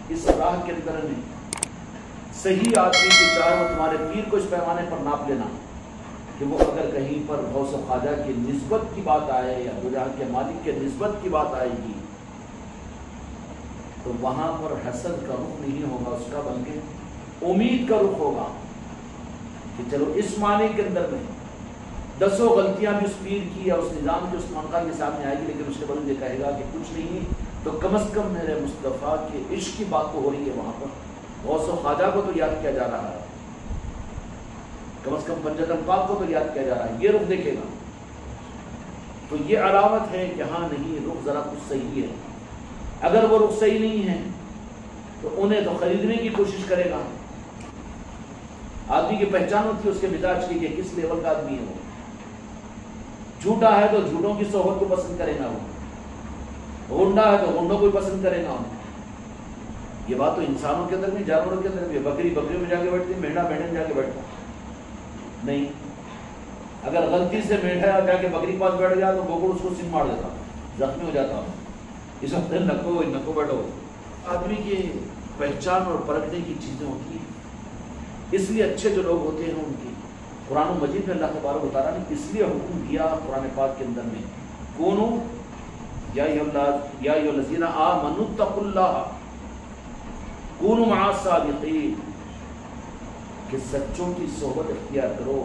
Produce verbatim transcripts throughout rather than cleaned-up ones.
اس راہ کے اندر میں صحیح آدمی کی چاہے وہ تمہارے پیر کو اس پیمانے پر ناپ لینا کہ وہ اگر کہیں پر غوث و خواجہ کی نسبت کی بات آئے یا دو جہاں کے مالک کے نسبت کی بات آئے گی تو وہاں پر حسد کا رخ نہیں ہوگا اس کا، بلکہ امید کا رخ ہوگا کہ چلو اس معنی کے اندر میں دسوں غلطیاں بھی اس پیر کی یا اس نظام کی اس منقع کے سامنے آئے گی، لیکن اس کے بعد یہ کہے گا کہ کچھ نہیں تو کم از کم میرے مصطفیٰ کے عشق کی بات تو ہو رہی ہے، وہاں پر غوث و خواجہ کو تو یاد کیا جا رہا ہے، کم از کم پنجتن پاک کو تو یاد کیا جا رہا ہے، یہ رخ دیکھے گا۔ تو یہ علامت ہے کہ ہاں نہیں رخ ذرا کچھ صحیح ہے۔ اگر وہ رخ صحیح نہیں ہے تو انہیں تو خریدنے کی کوشش کرے گا۔ آدمی کی پہچان ہوتی ہے اس کے مزاج کی کہ کس لیول کا آدمی ہے وہ۔ جھوٹا ہے تو جھوٹوں کی صحبت کو پسند کرے گا وہ، غنڈا ہے تو غنڈوں کو پسند کرے گا۔ یہ بات تو انسانوں کے اندر بھی، جانوروں کے اندر بھی، بکری بکری میں جا کے بیٹھتی، مینڈا مینڈے میں جا کے بیٹھتا نہیں۔ اگر غلطی سے مینڈا جا کے بکری کے پاس بیٹھ گیا تو بوکڑ اس کو سنگ مار دیتا، زخمی ہو جاتا۔ اس وقت نکو نکو بیٹھو۔ آدمی کی پہچان اور پرکھنے کی چیزیں ہوتی ہیں، اس لیے اچھے جو لوگ ہوتے ہیں ان کی قرآن مجید میں اللہ تبارک و تعالیٰ نے اس لیے حکم دیا قرآن پاک کے اندر میں کونو یا ایھا الذین آمنوا اتقوا اللہ کونوا مع الصادقین، کہ سچوں کی صحبت اختیار کرو،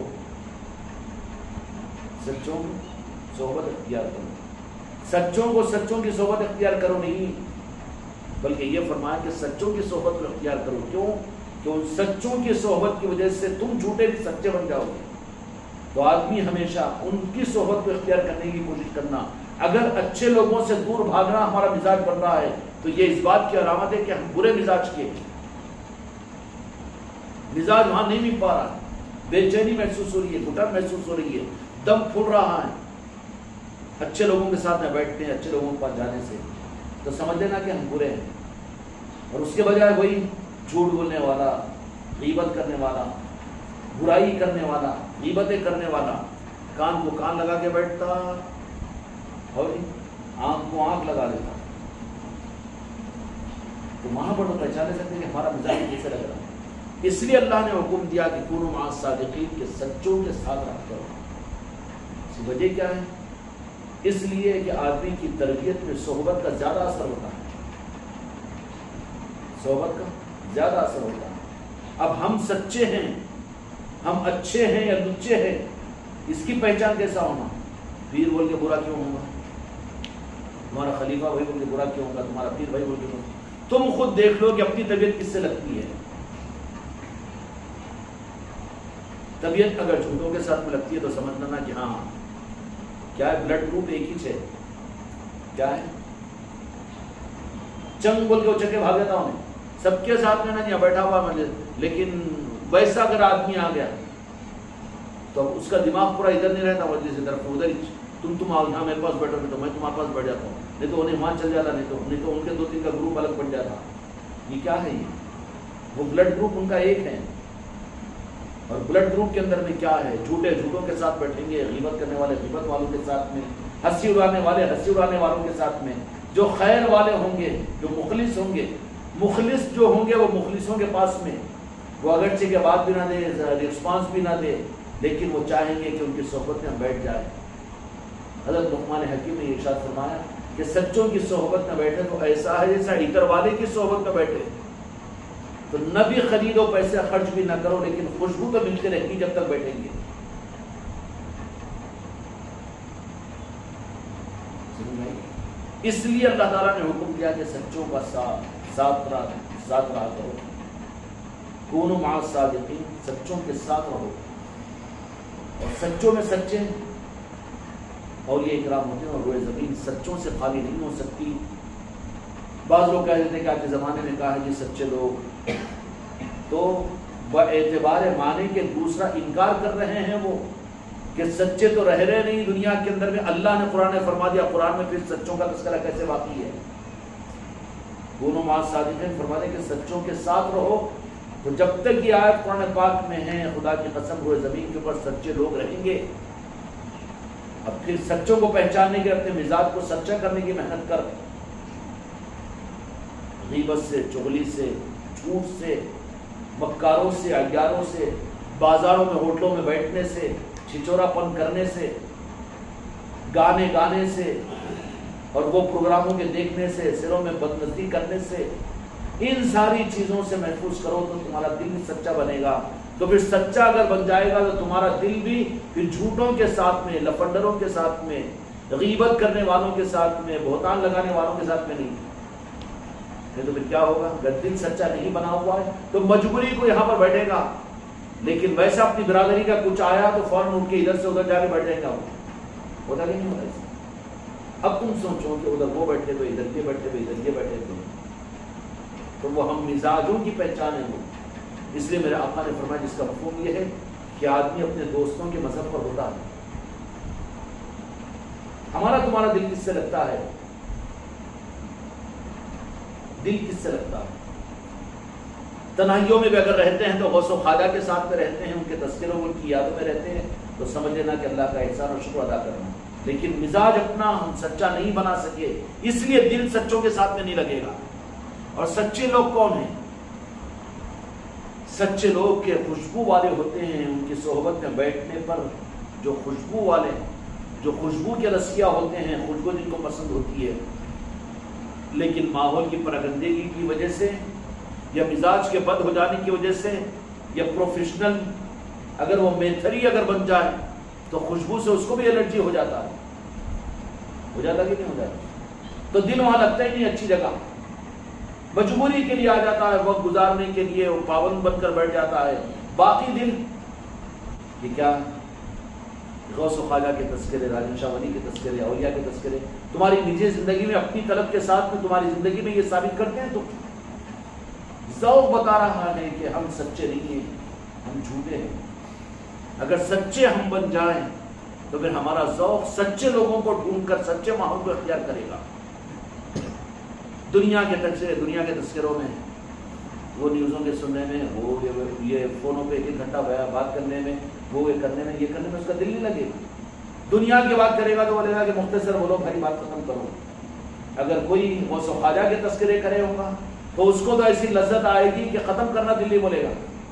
سچوں کی صحبت اختیار کرو۔ سچوں کو سچوں کی صحبت اختیار کرو نہیں، بلکہ یہ فرمایا کہ سچوں کی صحبت کو اختیار کرو۔ کیوں؟ کہ ان سچوں کی صحبت کی وجہ سے تم جھوٹے بھی سچے بن جاؤ گے۔ تو آدمی ہمیشہ ان کی صحبت کو اختیار کرنے کی کوشش کرنا۔ اگر اچھے لوگوں سے دور بھاگنا ہمارا مزاج بن رہا ہے تو یہ اس بات کی علامت ہے کہ ہم برے مزاج کے، مزاج وہاں نہیں مل پا رہا، بے چینی محسوس ہو رہی ہے، گھٹن محسوس ہو رہی ہے، دم پھول رہا ہے اچھے لوگوں کے ساتھ میں بیٹھتے ہیں، اچھے لوگوں کے پاس جانے سے، تو سمجھ لینا کہ ہم برے ہیں۔ اور اس کے بجائے وہی جھوٹ بولنے والا، غیبت کرنے والا، برائی کرنے والا، غیبتیں کرنے والا، کان کو کان لگا کے بیٹھتا اور آنکھ کو آنکھ لگا لیتا، تو وہاں پر تو پہچانے سکتے کہ ہمارا مزاج کیسے لگ رہا ہے۔ اس لیے اللہ نے حکم دیا کہ کونوا مع الصادقین، کے سچوں کے ساتھ رہ کرو۔ اس کی وجہ کیا ہے؟ اس لیے کہ آدمی کی تربیت میں صحبت کا زیادہ اثر ہوتا ہے، صحبت کا زیادہ اثر ہوتا ہے۔ اب ہم سچے ہیں، ہم اچھے ہیں یا لچے ہیں، اس کی پہچان کیسا ہونا؟ پیر بول کے برا کیوں ہوگا؟ تمہارا خلیفہ بھائی بول کے برا کیوں ہوگا؟ تمہارا پیر بھائی بول کے، تم خود دیکھ لو کہ اپنی طبیعت کس سے لگتی ہے۔ طبیعت اگر جھوٹوں کے ساتھ میں لگتی ہے تو سمجھ لینا کہ ہاں کیا ہے، بلڈ گروپ ایک ہی ہے، کیا ہے، چنگ بول کے وہ چکے بھاگ دیتا ہوں، سب کے ساتھ میں نہیں بیٹھا ہوا مجھے، لیکن ویسا اگر آدمی آ گیا تو اس کا دماغ پورا ادھر نہیں رہتا، مجھے سے طرف ادھر ہی، تم تم آؤ یہاں میرے پاس بیٹھو تو میں تمہارے پاس بیٹھ جاتا ہوں، نہیں تو انہیں وہاں چل جاتا، نہیں تو نہیں تو ان کے دو تین کا گروپ الگ بن جاتا۔ یہ کیا ہے؟ یہ وہ بلڈ گروپ ان کا ایک ہے۔ اور بلڈ گروپ کے اندر میں کیا ہے؟ جھوٹے جھوٹوں کے ساتھ بیٹھیں گے، غیبت کرنے والے غیبت والوں کے ساتھ میں، ہنسی اڑانے والے ہنسی اڑانے والوں کے ساتھ میں، جو خیر والے ہوں گے، جو مخلص ہوں گے، مخلص جو ہوں گے وہ مخلصوں کے پاس میں، وہ اگرچہ کے بات بھی نہ دے، رسپانس بھی نہ دے، لیکن وہ چاہیں گے کہ ان کی صحبت میں ہم بیٹھ جائیں۔ حضرت لقمان حکیم نے ارشاد فرمایا کہ سچوں کی صحبت میں بیٹھے تو ایسا ہے جیسا عطر والے کی صحبت میں بیٹھے، تو نہ بھی خریدو، پیسے خرچ بھی نہ کرو، لیکن خوشبو تو ملتی رہے گی جب تک بیٹھیں گے۔ اس لیے اللہ تعالیٰ نے حکم دیا کہ سچوں کا ساتھ ساتھ رہا ساتھ رہا کرو، کونوا مع الصادقین، سچوں کے ساتھ رہو، اور سچوں میں سچے اور یہ اکرام ہوتے ہیں، اور روئے زمین سچوں سے خالی نہیں ہو سکتی۔ بعض لوگ کہہ دیتے ہیں کہ آپ کے زمانے میں کہا ہے جی سچے لوگ، تو باعتبار معنی کے دوسرا انکار کر رہے ہیں وہ کہ سچے تو رہ رہے نہیں دنیا کے اندر میں، اللہ نے قرآن نے فرما دیا، قرآن میں پھر سچوں کا تذکرہ کیسے باقی ہے؟ کونوا مع الصادقین فرما دے کہ سچوں کے ساتھ رہو، تو جب تک یہ آیت قرآن پاک میں ہے خدا کی قسم روئے زمین کے اوپر سچے لوگ رہیں گے۔ اب پھر سچوں کو پہچاننے کے، اپنے مزاج کو سچا کرنے کی محنت کر، غیبت سے، چغلی سے، جھوٹ سے، مکاروں سے، عیاروں سے، بازاروں میں ہوٹلوں میں بیٹھنے سے، چھچورا پن کرنے سے، گانے گانے سے اور وہ پروگراموں کے دیکھنے سے، سروں میں بدنظری کرنے سے، ان ساری چیزوں سے محفوظ کرو تو تمہارا دل بھی سچا بنے گا۔ تو پھر سچا اگر بن جائے گا تو تمہارا دل بھی پھر جھوٹوں کے ساتھ میں، لفنڈروں کے ساتھ میں، غیبت کرنے والوں کے ساتھ میں، بہتان لگانے والوں کے ساتھ میں نہیں۔ نہیں تو پھر کیا ہوگا؟ اگر دل سچا نہیں بنا ہوا ہے تو مجبوری کو یہاں پر بیٹھے گا، لیکن ویسا اپنی برادری کا کچھ آیا تو فوراً اٹھ کے ادھر سے ادھر جا کے بیٹھ جائے گا۔ ہوتا کہ نہیں ہوتا ایسا؟ اب تم سوچو کہ ادھر وہ بیٹھے تو ادھر کے بیٹھے تو ادھر کے بیٹھے تو تو وہ ہم مزاجوں کی پہچان ہے وہ۔ اس لیے میرے آقا نے فرمایا جس کا مفہوم یہ ہے کہ آدمی اپنے دوستوں کے مذہب پر ہوتا ہے۔ ہمارا تمہارا دل کس سے لگتا ہے؟ دل کس سے لگتا ہے؟ تنہائیوں میں بھی اگر رہتے ہیں تو غوث و خواجہ کے ساتھ میں رہتے ہیں، ان کے تذکروں ان کی یادوں میں رہتے ہیں تو سمجھ لینا کہ اللہ کا احسان اور شکر ادا کرنا۔ لیکن مزاج اپنا ہم سچا نہیں بنا سکے، اس لیے دل سچوں کے ساتھ میں نہیں لگے گا۔ اور سچے لوگ کون ہیں؟ سچے لوگ کے خوشبو والے ہوتے ہیں، ان کی صحبت میں بیٹھنے پر جو خوشبو والے، جو خوشبو کے رسیا ہوتے ہیں، خوشبو جن کو پسند ہوتی ہے، لیکن ماحول کی پراگندگی کی وجہ سے یا مزاج کے بد ہو جانے کی وجہ سے یا پروفیشنل اگر وہ میتھری اگر بن جائے تو خوشبو سے اس کو بھی الرجی ہو جاتا ہے۔ ہو جاتا کہ نہیں ہو جاتا؟ تو دل وہاں لگتا ہی نہیں اچھی جگہ، مجبوری کے لیے آ جاتا ہے، وقت گزارنے کے لیے وہ پابند بن کر بیٹھ جاتا ہے۔ باقی دل یہ کیا؟ غوث و خواجہ کے تذکرے، راجن شاہ ولی کے تذکرے، اولیاء کے تذکرے تمہاری نجی زندگی میں اپنی طلب کے ساتھ میں تمہاری زندگی میں یہ ثابت کرتے ہیں۔ تو ذوق بتا رہا ہے کہ ہم سچے نہیں ہیں، ہم جھوٹے ہیں۔ اگر سچے ہم بن جائیں تو پھر ہمارا ذوق سچے لوگوں کو ڈھونڈ کر سچے ماحول کو اختیار کرے گا۔ دنیا کے تذکرے، دنیا کے تذکروں میں، وہ نیوزوں کے سننے میں، وہ یہ فونوں پہ ایک ایک گھنٹہ بات کرنے میں، وہ یہ کرنے میں، یہ کرنے میں اس کا دل نہیں لگے گا۔ دنیا کی بات کرے گا تو بولے گا کہ مختصر بولو بھائی، بات ختم کرو۔ اگر کوئی غوث و خواجہ کے تذکرے کرے ہوگا تو اس کو تو ایسی لذت آئے گی کہ ختم کرنا دل نہیں بولے گا۔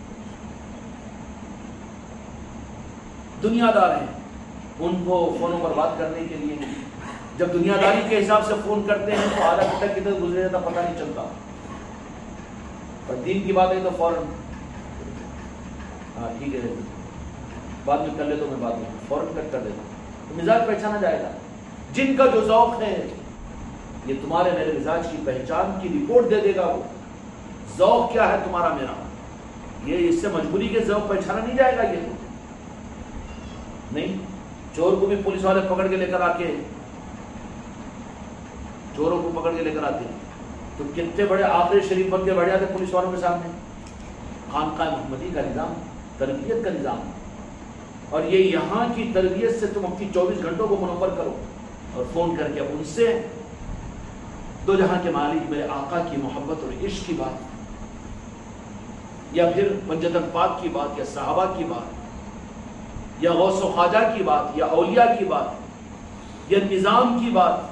دنیا دار ہیں، ان کو فونوں پر بات کرنے کے لیے جب دنیا داری کے حساب سے فون کرتے ہیں تو آدھا گھنٹہ کدھر گزرے جاتا پتہ نہیں چلتا، اور دین کی بات ہے تو فوراً ہاں ٹھیک ہے بعد میں کر لے تو میں بات میں فوراً کٹ کر دیتا ہوں۔ تو مزاج پہچانا جائے گا۔ جن کا جو ذوق ہے یہ تمہارے میرے مزاج کی پہچان کی رپورٹ دے دے گا۔ وہ ذوق کیا ہے تمہارا میرا، یہ اس سے مجبوری کے ذوق پہچانا نہیں جائے گا۔ یہ تو نہیں، چور کو بھی پولیس والے پکڑ کے لے کر آ کے چوروں کو پکڑ کے لے کر آتے ہیں تو کتنے بڑے آخری شریف بن کے بیٹھ جاتے پولیس والوں کے سامنے۔ خانقاہ محمدی کا نظام تربیت کا نظام، اور یہ یہاں کی تربیت سے تم اپنی چوبیس گھنٹوں کو منور کرو اور فون کر کے اب ان سے دو جہاں کے مالک میرے آقا کی محبت اور عشق کی بات، یا پھر پنجتن پاک کی بات، یا صحابہ کی بات، یا غوث و خواجہ کی بات، یا اولیاء کی بات، یا نظام کی بات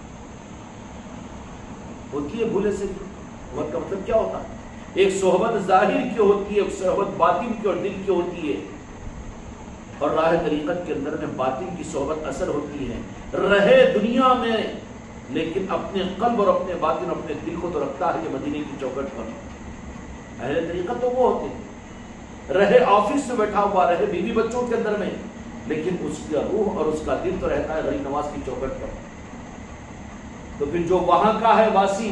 ہوتی ہے بھولے سے۔ وقت کا مطلب کیا ہوتا ہے؟ ایک صحبت ظاہر کی ہوتی ہے، ایک صحبت باطن کی اور دل کی ہوتی ہے، اور راہ طریقت کے اندر میں باطن کی صحبت اثر ہوتی ہے۔ رہے دنیا میں لیکن اپنے قلب اور اپنے باطن اپنے دل کو تو رکھتا ہے کہ مدینے کی چوکھٹ پر۔ اہل طریقت تو وہ ہوتے ہیں، رہے آفس میں بیٹھا ہوا، رہے بیوی بچوں کے اندر میں، لیکن اس کا روح اور اس کا دل تو رہتا ہے غریب نواز کی چوکھٹ پر۔ تو پھر جو وہاں کا ہے واسی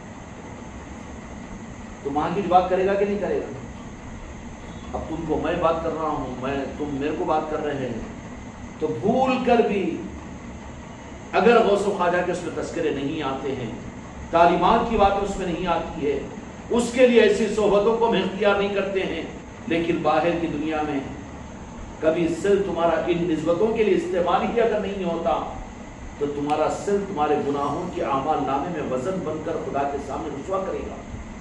تو وہاں کی بات کرے گا کہ نہیں کرے گا؟ اب تم کو میں بات کر رہا ہوں، میں تم میرے کو بات کر رہے ہیں، تو بھول کر بھی اگر غوث و خواجہ کے اس میں تذکرے نہیں آتے ہیں، تعلیمات کی بات اس میں نہیں آتی ہے، اس کے لیے ایسی صحبتوں کو ہم اختیار نہیں کرتے ہیں، لیکن باہر کی دنیا میں کبھی سل تمہارا ان نسبتوں کے لیے استعمال ہی اگر نہیں ہوتا تو تمہارا سل تمہارے گناہوں کے اعمال نامے میں وزن بن کر خدا کے سامنے رسوا کرے گا۔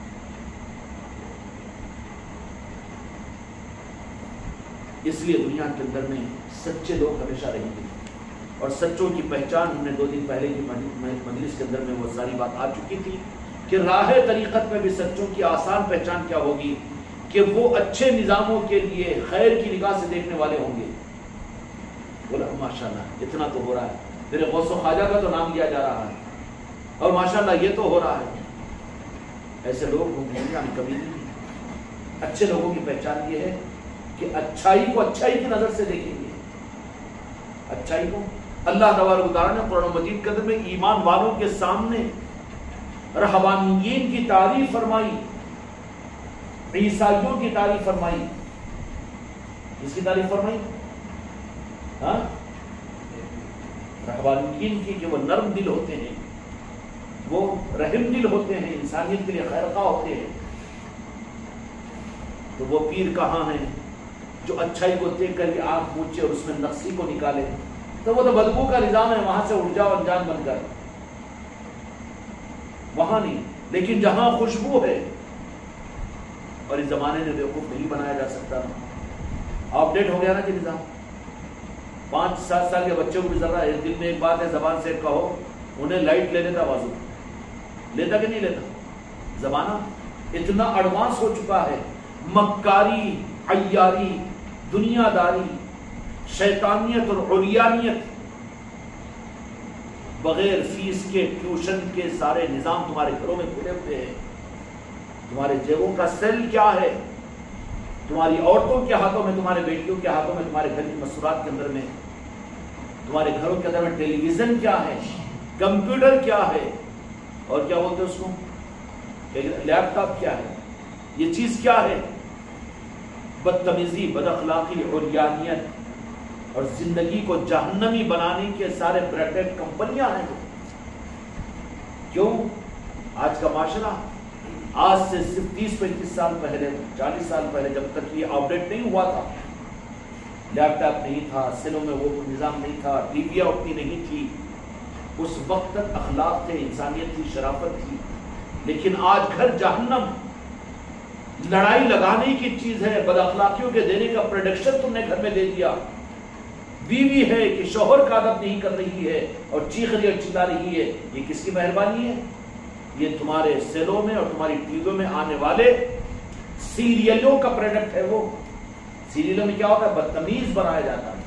اس لیے دنیا کے اندر میں سچے لوگ ہمیشہ رہیں گے، اور سچوں کی پہچان ہم نے دو دن پہلے کی مجلس کے اندر میں وہ ساری بات آ چکی تھی کہ راہ طریقت میں بھی سچوں کی آسان پہچان کیا ہوگی کہ وہ اچھے نظاموں کے لیے خیر کی نگاہ سے دیکھنے والے ہوں گے. بولا ماشاءاللہ اتنا تو ہو رہا ہے, میرے غوث و خواجہ کا تو نام لیا جا رہا ہے, اور ماشاءاللہ یہ تو ہو رہا ہے. ایسے لوگ دنیا میں کبھی نہیں. اچھے لوگوں کی پہچان یہ ہے کہ اچھائی کو اچھائی کی نظر سے دیکھیں گے. اچھائی کو اللہ تبارک و تعالیٰ نے قرآن مجید کے اندر میں ایمان والوں کے سامنے رہبانیین کی تعریف فرمائی, عیسائیوں کی تعریف فرمائی. کس کی تعریف فرمائی؟ ہاں رہبانیین کی, کہ وہ نرم دل ہوتے ہیں, وہ رحم دل ہوتے ہیں, انسانیت کے لیے خیر خواہ ہوتے ہیں. تو وہ پیر کہاں ہیں جو اچھائی کو دیکھ کر کے آنکھ پوچھے اور اس میں نقصی کو نکالے؟ تو وہ تو بدبو کا نظام ہے, وہاں سے اٹھ جاؤ انجان بن کر, وہاں نہیں. لیکن جہاں خوشبو ہے, اور اس زمانے میں بیوقوف نہیں بنایا جا سکتا, اپ ڈیٹ ہو گیا نا جی نظام. پانچ سات سال کے بچوں کو بھی ذرا ایک دن میں ایک بات ہے زبان سے کہو, انہیں لائٹ لے لیتا بازو, لیتا کہ نہیں لیتا؟ زمانہ اتنا ایڈوانس ہو چکا ہے. مکاری, عیاری, دنیا داری, شیطانیت اور عریانیت, بغیر فیس کے ٹیوشن کے سارے نظام تمہارے گھروں میں کھلے ہوئے ہیں. تمہارے جیبوں کا سیل کیا ہے, تمہاری عورتوں کے ہاتھوں میں, تمہارے بیٹیوں کے ہاتھوں میں, تمہارے گھر کی مسورات کے اندر میں, تمہارے گھروں کے اندر میں ٹیلی ویژن کیا ہے, کمپیوٹر کیا ہے, اور کیا بولتے ہیں اس کو, لیپ ٹاپ کیا ہے. یہ چیز کیا ہے؟ بدتمیزی, بد اخلاقی, عریانیت اور زندگی کو جہنمی بنانے کے سارے برانڈڈ کمپنیاں ہیں. کیوں؟ آج کا معاشرہ آج سے صرف تیس پینتیس سال پہلے, چالیس سال پہلے, جب تک یہ اپڈیٹ نہیں ہوا تھا, لیپ ٹاپ نہیں تھا, سیلوں میں وہ نظام نہیں تھا, ٹی ویاں اتنی نہیں تھی, اس وقت تک اخلاق تھے, انسانیت تھی, شرافت تھی. لیکن آج گھر جہنم, لڑائی لگانے کی چیز ہے, بد اخلاقیوں کے دینے کا پروڈکشن تم نے گھر میں دے دیا. بیوی ہے کہ شوہر کا ادب نہیں کر رہی ہے اور چیخ رہی اور چلا رہی ہے, یہ کس کی مہربانی ہے؟ یہ تمہارے سیلوں میں اور تمہاری ٹی ویوں میں آنے والے سیریلوں کا پروڈکٹ ہے. وہ سیریلوں میں کیا ہوتا ہے؟ بدتمیز بنایا جاتا ہے.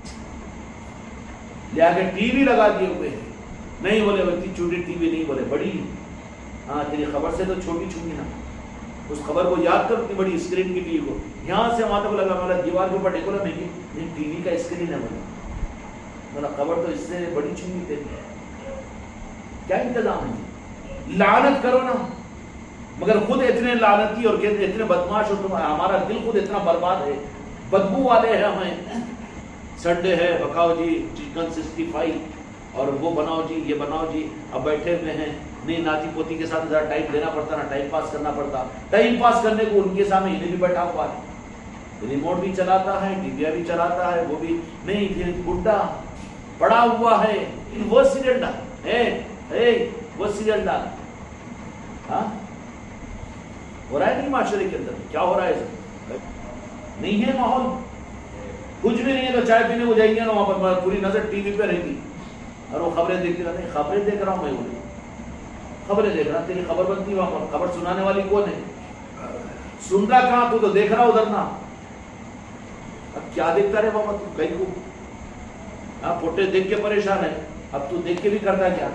لے کے ٹی وی لگا دیے ہوئے ہیں, نہیں بولے اتنی چھوٹی ٹی وی نہیں, بولے بڑی. ہاں تیری خبر سے تو چھوٹی چھوٹی نا, اس خبر کو یاد کر, اتنی بڑی اسکرین کی ٹی وی کو یہاں سے وہاں تک لگا, والا دیوار کے اوپر ڈیکو نا, نہیں ٹی وی کا اسکرین ہے, بولا خبر تو اس سے بڑی چھوٹی تھی. کیا انتظام ہے؟ لعنت کرو نا, مگر خود اتنے لعنتی اور کہتے اتنے بدماش, اور تم, ہمارا دل خود اتنا برباد ہے, بدبو والے ہیں ہمیں. سنڈے ہے, پکاؤ جی چکن سکسٹی فائیو, اور وہ بناؤ جی, یہ بناؤ جی. اب بیٹھے ہوئے ہیں, نہیں ناتی پوتی کے ساتھ ذرا ٹائم دینا پڑتا نا, ٹائم پاس کرنا پڑتا. ٹائم پاس کرنے کو ان کے سامنے انہیں بھی بیٹھا ہوا ہے, ریموٹ بھی چلاتا ہے, ٹی وی بھی چلاتا ہے, وہ بھی نہیں, پھر بڈھا پڑا ہوا ہے, وہ سیریل ڈال ہے, وہ سیریل ڈال. ہاں ہو رہا ہے نہیں معاشرے کے اندر؟ کیا ہو رہا ہے؟ نہیں ہے ماحول, کچھ بھی نہیں ہے. تو چائے پینے کو جائیں گے نا, وہاں پر پوری نظر ٹی وی پہ رہے گی, اور وہ خبریں دیکھتی رہتے ہیں. خبریں دیکھ رہا ہوں میں, خبریں دیکھ رہا, تیری خبر بنتی وہاں پر. خبر سنانے والی کون ہے؟ سن رہا کہاں, تو تو دیکھ رہا ادھر نا. اب کیا دیکھتا رہے بابا تو کہیں کو, ہاں فوٹے دیکھ کے پریشان ہے, اب تو دیکھ کے بھی کرتا کیا,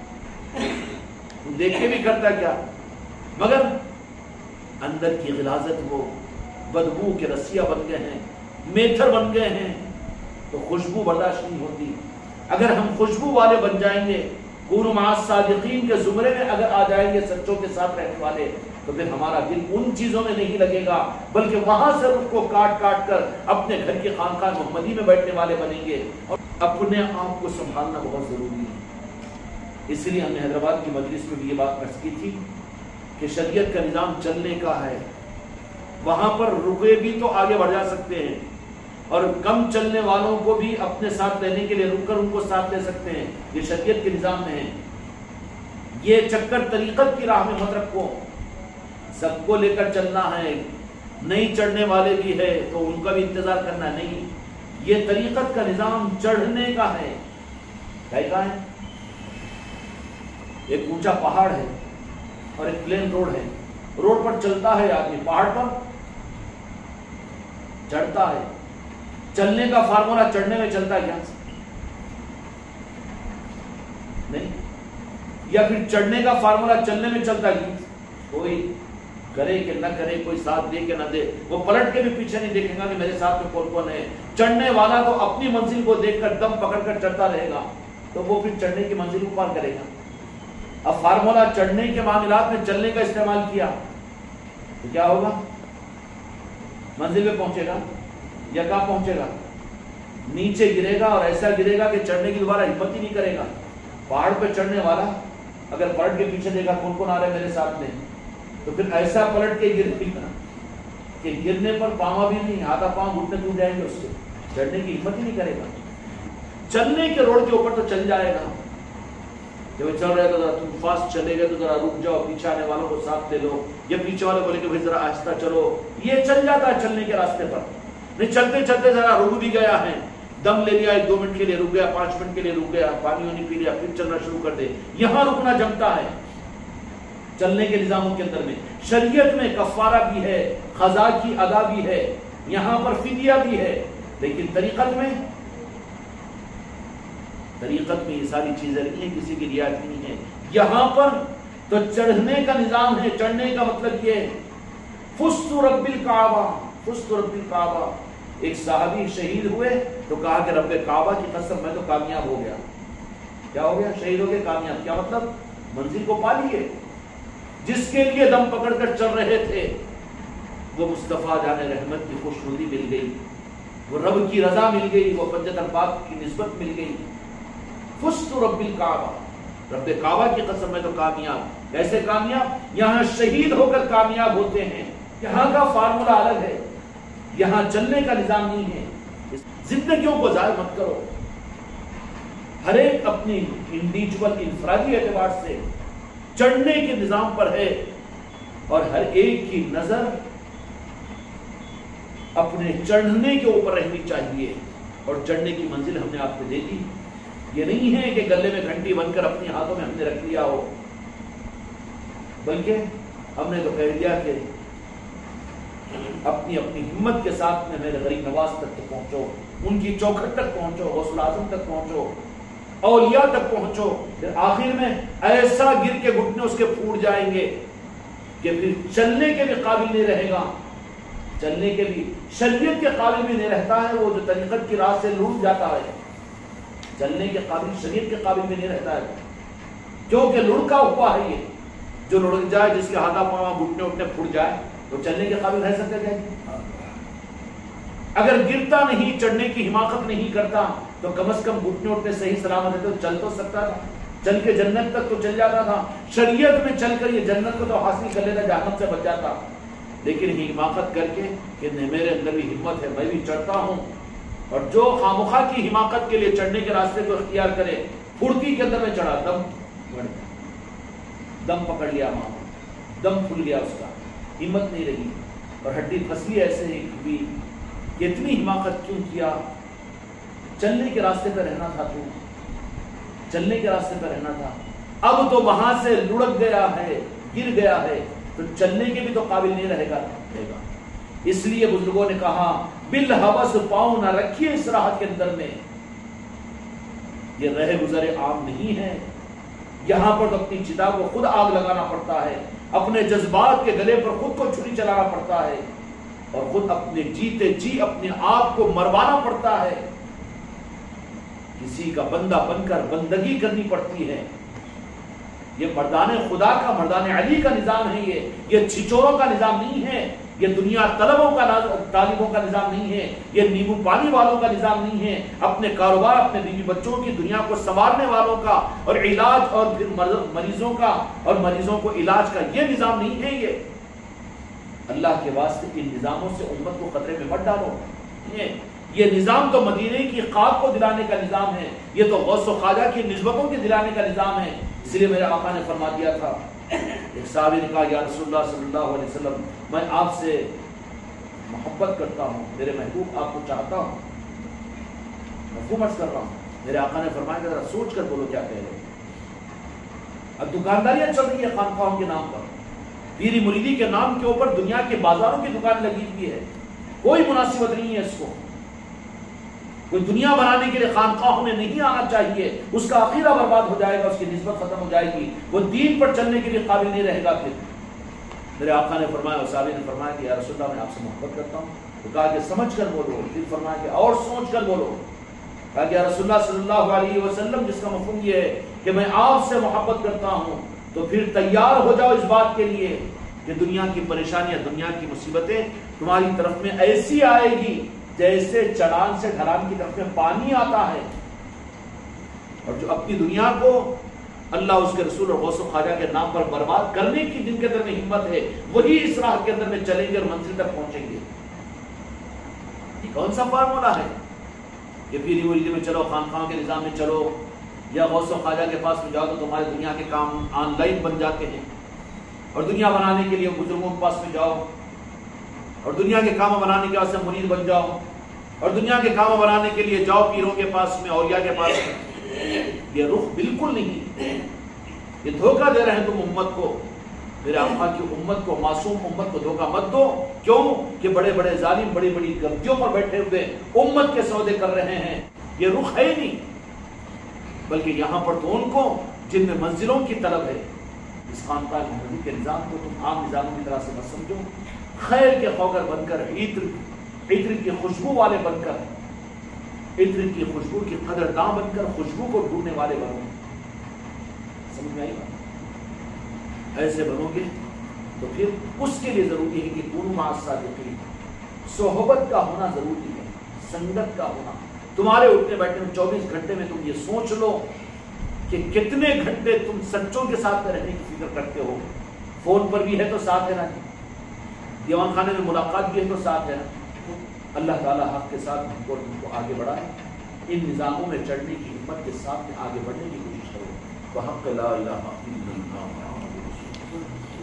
دیکھ کے بھی کرتا کیا. مگر اندر کی غلاظت, وہ بدبو کے رسیاں بن گئے ہیں, میتھر بن گئے ہیں, تو خوشبو برداشت نہیں ہوتی. اگر ہم خوشبو والے بن جائیں گے, کونوا مع الصادقین کے زمرے میں اگر آ جائیں گے, سچوں کے ساتھ رہنے والے, تو پھر ہمارا دل ان چیزوں میں نہیں لگے گا, بلکہ وہاں سے رخ کو کاٹ کاٹ کر اپنے گھر کی خانقاہ محمدی میں بیٹھنے والے بنیں گے. اور اپنے آپ کو سنبھالنا بہت ضروری ہے. اس لیے ہم نے حیدرآباد کی مجلس میں بھی یہ بات عرض کی تھی کہ شریعت کا نظام چلنے کا ہے, وہاں پر رکے بھی تو آگے بڑھ جا سکتے ہیں, اور کم چلنے والوں کو بھی اپنے ساتھ لینے کے لیے رک کر ان کو ساتھ لے سکتے ہیں. یہ شریعت کے نظام میں ہے. یہ چکر طریقت کی راہ میں مت رکھو, سب کو لے کر چلنا ہے. نہیں چڑھنے والے بھی ہے تو ان کا بھی انتظار کرنا نہیں. یہ طریقت کا نظام چڑھنے کا ہے. کیا ہے؟ ایک اونچا پہاڑ ہے, اور ایک پلین روڈ ہے، روڈ پر چلتا ہے آدمی، پہاڑ پر چڑھتا ہے، چلنے کا فارمولا چڑھنے میں چلتا ہے کیا؟ نہیں. یا پھر چڑھنے کا فارمولا چلنے میں چلتا ہے؟ کوئی کرے کہ نہ کرے، کوئی ساتھ دے کہ نہ دے، وہ پلٹ کے بھی پیچھے نہیں دیکھے گا کہ میرے ساتھ میں کون کون ہے. چڑھنے والا تو اپنی منزل کو دیکھ کر دم پکڑ کر چڑھتا رہے گا، تو وہ پھر چڑھنے کی منزل کو پار کرے گا. اب فارمولا چڑھنے کے معاملات میں چلنے کا استعمال کیا تو کیا ہوگا؟ منزل پہ پہنچے گا یا کہاں پہنچے گا؟ نیچے گرے گا، اور ایسا گرے گا کہ چڑھنے کی دوبارہ ہمت ہی نہیں کرے گا. پہاڑ پہ چڑھنے والا اگر پلٹ کے پیچھے دیکھا کون کون آ رہے میرے ساتھ میں، تو پھر ایسا پلٹ کے گر کہ گرنے پر پاؤں بھی نہیں، آدھا پاؤں گھٹنے ٹوٹ جائیں گے، اس سے چڑھنے کی ہمت ہی نہیں کرے گا. چلنے کے روڈ کے اوپر تو چل جائے گا. جب چل رہے تو ذرا تم فاسٹ چلے گئے تو ذرا رک جاؤ، پیچھے آنے والوں کو ساتھ لے لو، یا پیچھے والے بولے کہ بھائی ذرا آہستہ چلو. یہ چل جاتا ہے چلنے کے راستے پر. نہیں چلتے چلتے ذرا رک بھی گیا ہے، دم لے لیا، ایک دو منٹ کے لیے رک گیا، پانچ منٹ کے لیے رک گیا، پانی وانی پی لیا، پھر چلنا شروع کر دے. یہاں رکنا جمتا ہے چلنے کے نظاموں کے اندر میں. شریعت میں کفارہ بھی ہے، قضا کی ادا بھی ہے، یہاں پر فدیہ بھی ہے، لیکن طریقت میں طریقت میں یہ ساری چیزیں نہیں ہیں، کسی کی رعایت نہیں ہے. یہاں پر تو چڑھنے کا نظام ہے. چڑھنے کا مطلب یہ ہے فزت رب الکعبہ، فزت رب الکعبہ. ایک صحابی شہید ہوئے تو کہا کہ رب کعبہ کی قسم میں تو کامیاب ہو گیا. کیا ہو گیا؟ شہید ہو گئے، کامیاب. کیا مطلب؟ منزل کو پا لیے. جس کے لیے دم پکڑ کر چل رہے تھے وہ مصطفیٰ جان رحمت کی خوشنودی مل گئی، وہ رب کی رضا مل گئی، وہ پنجت الباب کی نسبت مل گئی. فزت رب الکعبہ، رب کعبہ کی قسم میں تو کامیاب. کیسے کامیاب؟ یہاں شہید ہو کر کامیاب ہوتے ہیں. یہاں کا فارمولا الگ ہے، یہاں چلنے کا نظام نہیں ہے. زندگیوں کو ضائع مت کرو. ہر ایک اپنی انڈیویجول انفرادی اعتبار سے چڑھنے کے نظام پر ہے، اور ہر ایک کی نظر اپنے چڑھنے کے اوپر رہنی چاہیے. اور چڑھنے کی منزل ہم نے آپ کو دے دی. یہ نہیں ہے کہ گلے میں گھنٹی بن کر اپنے ہاتھوں میں ہم نے رکھ لیا ہو، بلکہ ہم نے تو کہہ دیا کہ اپنی اپنی ہمت کے ساتھ میں میرے غریب نواز تک تو پہنچو، ان کی چوکھٹ تک پہنچو، غوث الاعظم تک پہنچو، اولیاء تک پہنچو. پھر آخر میں ایسا گر کے گھٹنے اس کے پھوٹ جائیں گے کہ پھر چلنے کے بھی قابل نہیں رہے گا. چلنے کے بھی شریعت کے قابل بھی نہیں رہتا ہے. وہ جو طریقت کی راہ سے لوٹ جاتا ہے، چلنے کے قابل شریعت کے قابل بھی نہیں رہتا ہے، کیونکہ لڑکا ہوا ہے. یہ جو لڑک جائے، جس کے ہاتھا پاؤں گھٹنے اٹھنے پھوٹ جائے، تو چلنے کے قابل رہ سکتا ہے. اگر گرتا نہیں، چڑھنے کی حماقت نہیں کرتا، تو کم از کم گھٹنے اٹھنے صحیح سلامت ہے تو چل تو سکتا تھا. چل کے جنت تک تو چل جاتا تھا. شریعت میں چل کر یہ جنت کو تو حاصل کر لیتا، جہنم سے بچ جاتا. لیکن حماقت کر کے کہ میرے اندر بھی ہمت ہے، میں بھی چڑھتا ہوں. اور جو خامخواہ کی حماقت کے لیے چڑھنے کے راستے کو اختیار کرے، پھرتی کے اندر میں چڑھا، دم بڑھ گیا، دم پکڑ لیا، ماں دم پھول گیا، اس کا ہمت نہیں رہی، اور ہڈی پھنسی ایسے ہی بھی. اتنی حماقت کیوں کیا؟ چلنے کے راستے پہ رہنا تھا، تو چلنے کے راستے پہ رہنا تھا. اب تو وہاں سے لڑک گیا ہے، گر گیا ہے، تو چلنے کے بھی تو قابل نہیں رہے گا. رہے گا. اس لیے بزرگوں نے کہا بالحوث پاؤں نہ رکھیے اس راہ کے اندر میں. یہ رہ گزر عام نہیں ہے. یہاں پر تو اپنی چتا کو خود آگ لگانا پڑتا ہے، اپنے جذبات کے گلے پر خود کو چھری چلانا پڑتا ہے، اور خود اپنے جیتے جی اپنے آپ کو مروانا پڑتا ہے. کسی کا بندہ بن کر بندگی کرنی پڑتی ہے. یہ مردان خدا کا، مردان علی کا نظام ہے. یہ یہ چھچوروں کا نظام نہیں ہے. یہ دنیا طلبوں کا طالبوں کا نظام نہیں ہے. یہ نیمبو پانی والوں کا نظام نہیں ہے. اپنے کاروبار، اپنے بیوی بچوں کی دنیا کو سنوارنے والوں کا، اور علاج اور پھر مریضوں کا اور مریضوں کو علاج کا یہ نظام نہیں ہے. یہ اللہ کے واسطے ان نظاموں سے امت کو خطرے میں مت ڈالو. یہ یہ نظام تو مدینے کی خاک کو دلانے کا نظام ہے. یہ تو غوث و خواجہ کی نسبتوں کے دلانے کا نظام ہے. اس لیے میرے آقا نے فرما دیا تھا، ایک صحابی نے کہا یا رسول اللہ صلی اللہ علیہ وسلم، میں آپ سے محبت کرتا ہوں، میرے محبوب آپ کو چاہتا ہوں، مفہوم عرض کر رہا ہوں. میرے آقا نے فرمایا کہ ذرا سوچ کر بولو کیا کہہ رہے. اب دکانداریاں چل رہی ہے خانقاہوں کے نام پر، پیری مریدی کے نام کے اوپر دنیا کے بازاروں کی دکان لگی ہوئی ہے، کوئی مناسبت نہیں ہے اس کو. کوئی دنیا بنانے کے لیے خانقاہوں میں نہیں آنا چاہیے، اس کا عقیدہ برباد ہو جائے گا، اس کی نسبت ختم ہو جائے گی، وہ دین پر چلنے کے لیے قابل نہیں رہے گا. پھر میرے آقا نے فرمایا اور صحابی نے فرمایا کہ یا رسول اللہ میں آپ سے محبت کرتا ہوں. تو کہا کہ سمجھ کر بولو. پھر فرمایا کہ اور سوچ کر بولو. کہا کہ یا رسول اللہ صلی اللہ علیہ وسلم جس کا مفہوم یہ ہے کہ میں آپ سے محبت کرتا ہوں تو پھر تیار ہو جاؤ اس بات کے لیے کہ دنیا کی پریشانیاں، دنیا کی مصیبتیں تمہاری طرف میں ایسی آئے گی جیسے چڑان سے ڈھلان کی طرف میں پانی آتا ہے. اور جو اپنی دنیا کو اللہ اس کے رسول اور غوث و خواجہ کے نام پر برباد کرنے کی جن کے اندر میں ہمت ہے، وہی اس راہ کے اندر میں چلیں گے اور منزل تک پہنچیں گے. یہ کون سا فارمولا ہے کہ پیری مریدی میں چلو، خانقاہوں کے نظام میں چلو، یا غوث و خواجہ کے پاس میں جاؤ تو تمہارے دنیا کے کام آن لائن بن جاتے ہیں، اور دنیا بنانے کے لیے بزرگوں کے پاس میں جاؤ، اور دنیا کے کام بنانے کے واسطے مرید بن جاؤ، اور دنیا کے کام بنانے کے لیے جاؤ پیروں کے پاس میں، اولیاء کے پاس میں. یہ رخ بالکل نہیں. یہ دھوکہ دے رہے ہیں تم امت کو. میرے آقا کی امت کو، معصوم امت کو دھوکہ مت دو. کیوں کہ بڑے بڑے ظالم بڑی بڑی گدیوں پر بیٹھے ہوئے امت کے سودے کر رہے ہیں. یہ رخ ہے نہیں، بلکہ یہاں پر تو ان کو جن میں منزلوں کی طلب ہے. اس خانقاہ محمدی کے نظام کو تم عام نظاموں کی طرح سے مت سمجھو. خیر کے خوگر بن کر، عطر عطر کی خوشبو والے بن کر، عطر کی خوشبو کی قدرداں بن کر خوشبو کو ڈھونڈنے والے بنو. سمجھ میں آئی بات؟ ایسے بنو گے تو پھر اس کے لیے ضروری ہے کہ کونوا مع الصادقین، صحبت کا ہونا ضروری ہے، سنگت کا ہونا. تمہارے اٹھنے بیٹھنے میں چوبیس گھنٹے میں تم یہ سوچ لو کہ کتنے گھنٹے تم سچوں کے ساتھ رہنے کی فکر کرتے ہو. فون پر بھی ہے تو ساتھ ہے نا، دیوان خانے میں ملاقات بھی ہے تو ساتھ ہے نا. اللہ تعالیٰ حق کے ساتھ ہم کو ان کو آگے بڑھائے. ان نظاموں میں چڑھنے کی ہمت کے ساتھ میں آگے بڑھنے کی کوشش کرو. وحق لا الہ الا اللہ.